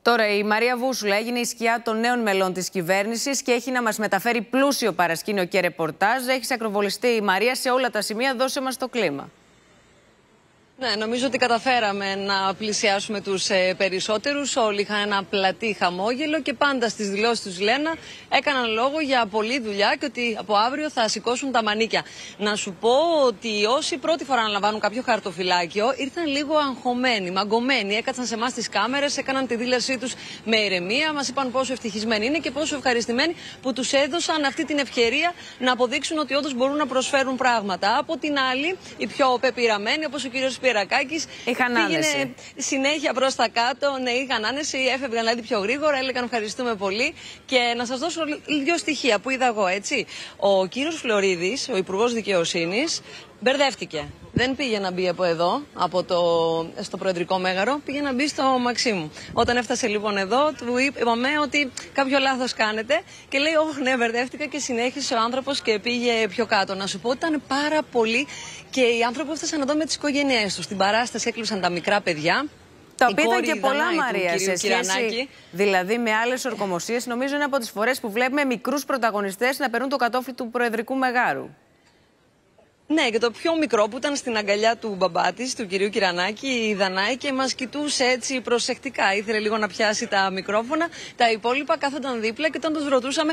Τώρα η Μαρία Βούσουλα έγινε η σκιά των νέων μελών της κυβέρνησης και έχει να μας μεταφέρει πλούσιο παρασκήνιο και ρεπορτάζ. Έχεις ακροβολιστεί η Μαρία σε όλα τα σημεία, δώσε μας το κλίμα. Ναι, νομίζω ότι καταφέραμε να πλησιάσουμε τους περισσότερους. Όλοι είχαν ένα πλατή χαμόγελο και πάντα στις δηλώσεις τους, Λένα, έκαναν λόγο για πολλή δουλειά και ότι από αύριο θα σηκώσουν τα μανίκια. Να σου πω ότι όσοι πρώτη φορά αναλαμβάνουν κάποιο χαρτοφυλάκιο ήρθαν λίγο αγχωμένοι, μαγκωμένοι. Έκατσαν σε εμάς τις κάμερες, έκαναν τη δήλωσή τους με ηρεμία. Μας είπαν πόσο ευτυχισμένοι είναι και πόσο ευχαριστημένοι που τους έδωσαν αυτή την ευκαιρία να αποδείξουν ότι όντως μπορούν να προσφέρουν πράγματα. Από την άλλη, οι πιο πεπειραμένοι, όπως ο κύριος Σπυρακάκης, πήγαινε συνέχεια προς τα κάτω. Ναι, είχαν άνεση, έφευγαν δηλαδή πιο γρήγορα, έλεγαν ευχαριστούμε πολύ. Και να σας δώσω δύο στοιχεία που είδα εγώ, έτσι. Ο κύριος Φλωρίδης, ο Υπουργός Δικαιοσύνης, μπερδεύτηκε. Δεν πήγε να μπει από εδώ, στο Προεδρικό Μέγαρο, πήγε να μπει στο Μαξίμου. Όταν έφτασε λοιπόν εδώ, του είπαμε ότι κάποιο λάθος κάνετε και λέει: όχι, ναι, μπερδεύτηκα, και συνέχισε ο άνθρωπος και πήγε πιο κάτω. Να σου πω ότι ήταν πάρα πολύ και οι άνθρωποι έφτασαν εδώ με τις οικογένειές τους. Στην παράσταση έκλειψαν τα μικρά παιδιά. Τα οποία ήταν και πολλά, Μαρία, σε σχέση δηλαδή με άλλες ορκομοσίες. Νομίζω είναι από τις φορές που βλέπουμε μικρούς πρωταγωνιστές να περνούν το κατόφλι του Προεδρικού Μεγάρου. Ναι, και το πιο μικρό που ήταν στην αγκαλιά του μπαμπά της, του κυρίου Κυρανάκη, η Δανάη, και μας κοιτούσε έτσι προσεκτικά. Ήθελε λίγο να πιάσει τα μικρόφωνα. Τα υπόλοιπα κάθονταν δίπλα και όταν τους ρωτούσαμε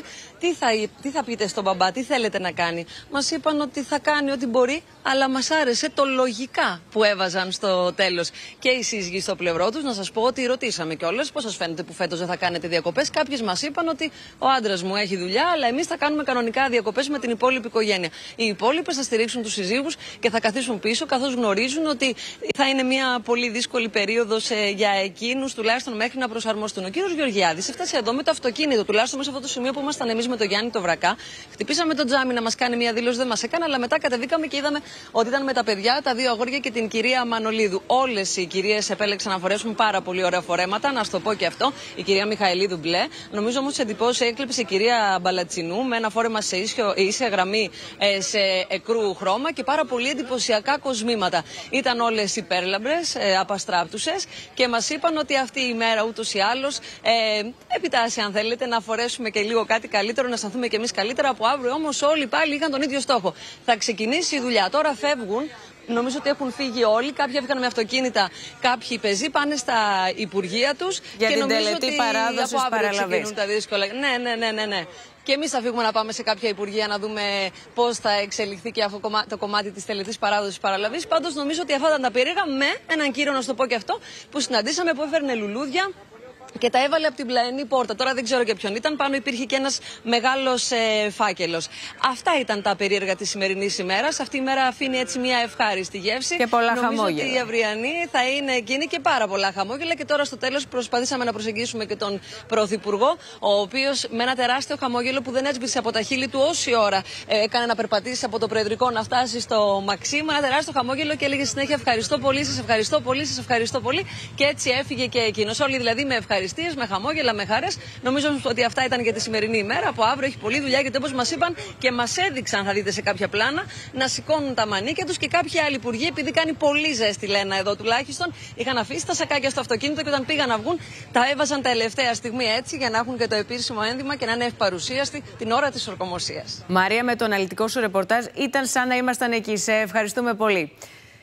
τι θα πείτε στον μπαμπά, τι θέλετε να κάνει, μας είπαν ότι θα κάνει ό,τι μπορεί, αλλά μας άρεσε το λογικά που έβαζαν στο τέλος. Και οι σύζυγοι στο πλευρό τους, να σας πω ότι ρωτήσαμε κιόλας πώς σας φαίνεται που φέτος δεν θα κάνετε διακοπές. Κάποιες μας είπαν ότι ο άντρας μου έχει δουλειά, αλλά εμείς θα κάνουμε κανονικά διακοπές με την υπόλοιπη οικογένεια. Οι υπόλοιπες θα στηρίξουν τους συζύγους και θα καθίσουν πίσω, καθώς γνωρίζουν ότι θα είναι μια πολύ δύσκολη περίοδος για εκείνους, τουλάχιστον μέχρι να προσαρμοστούν. Ο κύριος Γεωργιάδης έφτασε εδώ με το αυτοκίνητο, τουλάχιστον μέσα σε αυτό το σημείο που ήμασταν εμείς με τον Γιάννη το Βρακά. Χτυπήσαμε το τζάμι να μας κάνει μια δήλωση, δεν μας έκανε, αλλά μετά κατεβήκαμε και είδαμε ότι ήταν με τα παιδιά, τα δύο αγόρια και την κυρία Μανολίδου. Όλες οι κυρίες επέλεξαν να φορέσουν πάρα πολύ ωραία φορέματα, να σου το πω και αυτό. Η κυρία Μιχαηλίδου μπλε. Νομίζω όμως εντυπώσει έκλειψε η κυρία Μπαλατσινού με ένα φόρεμα σε ίσια γραμμή σε εκρού χρώμα και πάρα πολύ εντυπωσιακά κοσμήματα. Ήταν όλες υπέρλαμπρες, απαστράπτουσες και μας είπαν ότι αυτή η μέρα ούτως ή άλλως επιτάσσει, αν θέλετε, να φορέσουμε και λίγο κάτι καλύτερο, να αισθανθούμε κι εμείς καλύτερα από αύριο. Όμως όλοι πάλι είχαν τον ίδιο στόχο. Θα ξεκινήσει η δουλειά. Τώρα φεύγουν. Νομίζω ότι έχουν φύγει όλοι. Κάποιοι έφυγαν με αυτοκίνητα, κάποιοι πεζοί πάνε στα υπουργεία τους. Για την τελετή παράδοση παραλαβής. Τα δύσκολα. Ναι. Και εμείς θα φύγουμε να πάμε σε κάποια υπουργεία να δούμε πώς θα εξελιχθεί και αυτό το κομμάτι της τελετής παράδοσης παραλαβής. Πάντως νομίζω ότι αυτά ήταν τα περίεργα, με έναν κύριο, να σου το πω και αυτό, που συναντήσαμε, που έφερνε λουλούδια και τα έβαλε από την πλαϊνή πόρτα. Τώρα δεν ξέρω και ποιον ήταν. Πάνω υπήρχε και ένας μεγάλος φάκελος. Αυτά ήταν τα περίεργα της σημερινής ημέρας. Αυτή η μέρα αφήνει έτσι μια ευχάριστη γεύση. Και πολλά χαμόγελα. Νομίζω ότι η αυριανή θα είναι εκείνη και πάρα πολλά χαμόγελα. Και τώρα στο τέλος προσπαθήσαμε να προσεγγίσουμε και τον Πρωθυπουργό, ο οποίος με ένα τεράστιο χαμόγελο που δεν έσβησε από τα χείλη του όση ώρα έκανε να περπατήσει από το Προεδρικό να φτάσει στο Μαξίμου. Ένα τεράστιο χαμόγελο και έλεγε συνέχεια: ευχαριστώ πολύ, σας ευχαριστώ πολύ, σας ευχαριστώ πολύ. Και έτσι έφυγε και εκείνος. Όλοι δηλαδή με ευχαριστίες, με χαμόγελα, με χαρές. Νομίζω ότι αυτά ήταν για τη σημερινή ημέρα. Από αύριο έχει πολλή δουλειά, γιατί όπως μας είπαν και μας έδειξαν, θα δείτε σε κάποια πλάνα, να σηκώνουν τα μανίκια τους και κάποιοι άλλοι υπουργοί, επειδή κάνει πολύ ζέστη, Λένα, εδώ τουλάχιστον, είχαν αφήσει τα σακάκια στο αυτοκίνητο και όταν πήγαν να βγουν, τα έβαζαν τελευταία στιγμή έτσι για να έχουν και το επίσημο ένδυμα και να είναι ευπαρουσίαστοι την ώρα της ορκομοσίας. Μαρία, με το αναλυτικό σου ρεπορτάζ ήταν σαν να ήμασταν εκεί. Σε ευχαριστούμε πολύ.